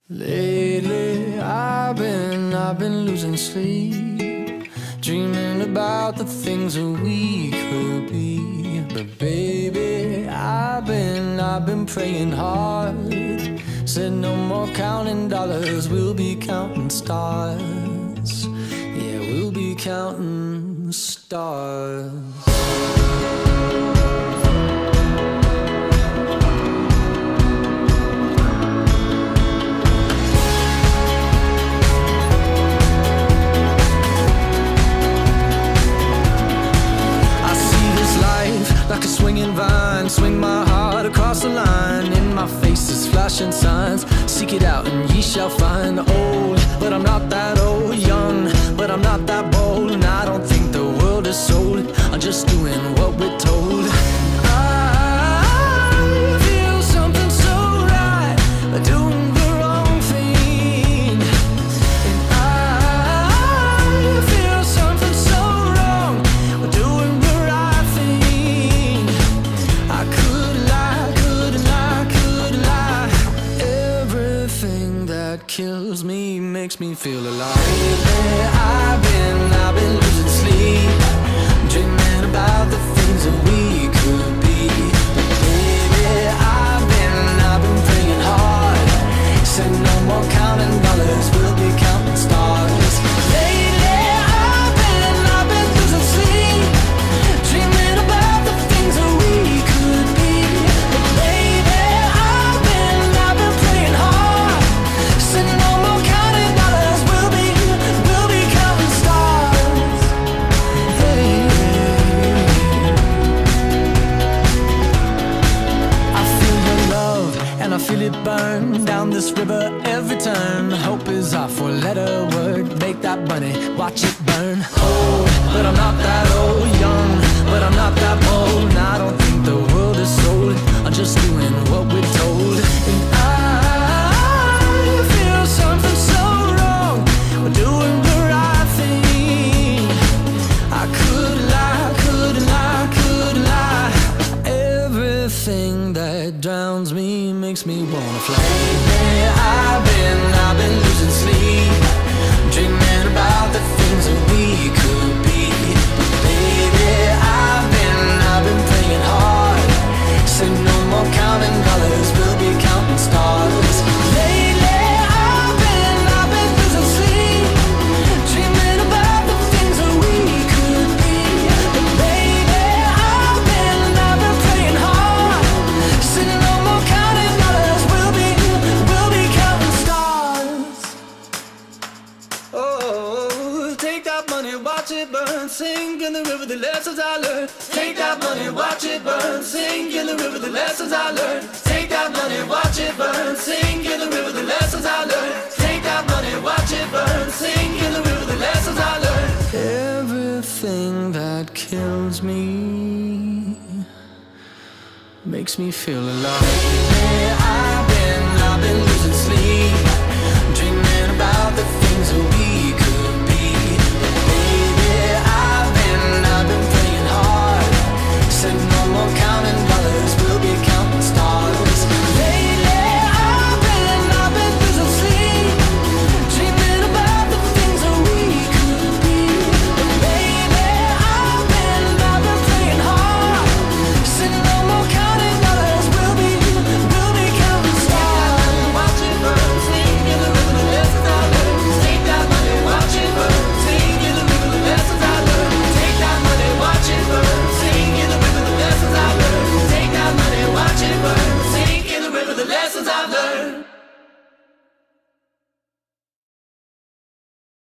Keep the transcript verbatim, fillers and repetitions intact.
Lately, I've been, I've been losing sleep, dreaming about the things that we could be. But baby, I've been, I've been praying hard. Said no more counting dollars, we'll be counting stars. Yeah, we'll be counting stars. Like a swinging vine, swing my heart across the line. In my face is flashing signs, seek it out and ye shall find. Old, but I'm not that old. Young, but I'm not that bold. And I don't think the world is sold, I'm just doing what we're told. I feel something so right, doing the wrong thing. And I feel something so wrong, doing the right thing. I could lie, could lie, could lie. Everything that kills me makes me feel alive. Lately, I've been, I've been losing sleep, dreaming about the things that we could be. But baby, I've been, I've been praying hard. Said no more counting dollars, we'll be counting stars. Lately, I've been, I've been losing sleep, dreaming about the things that we could be. But baby, I've been, I've been praying hard. Said no more counting dollars, we'll be, we'll be counting stars. Hey. I feel your love and I feel it burn down this river every turn. Hope is our four-letter word, make that money, watch it burn. Old, but I'm not that old. Young, but I'm not that bold. And I don't think the world is sold, I'm just doing what we're told. And I feel something so wrong, we're doing the right thing. I could lie, could lie, could lie. Everything that drowns me makes me wanna fly. Lately, I've been, I've been losing sleep, dreaming about the things that we could be. But baby, I've been, I've been praying hard. Said no more counting dollars, we'll be counting stars. Lately, I've been, I've been losing sleep, dreaming about the things that we could be. But baby, I've been, I've been praying hard. Said no more counting dollars, we'll be, we'll be counting stars. Oh, take that money, watch it burn, sink in the river the lessons I learned. Take that money, watch it burn, sink in the river the lessons I learned. Take that money, watch it burn, sink in the river the lessons I learned. Take that money, watch it burn, sink in the river the lessons I learned. Everything that kills me makes me feel alive. Lately, I've been, I've been losing sleep, dreaming about the things that we could be. But baby, I've been, I've been praying hard. Said no more counting dollars, we'll be counting stars. Lately, I've been, I've been losing sleep, dreaming about the things that we could be. But baby, I've been, I've been praying hard. Said no more counting dollars, we'll be, we'll be counting stars. Watch it burn, sing in the river the lessons I learned. Take that money, watch it burn, sing in the river the lessons I learned. Take that money, watch it burn, sing in the river the lessons I learned. Take that money, watch it burn, sing in the river the lessons I learned.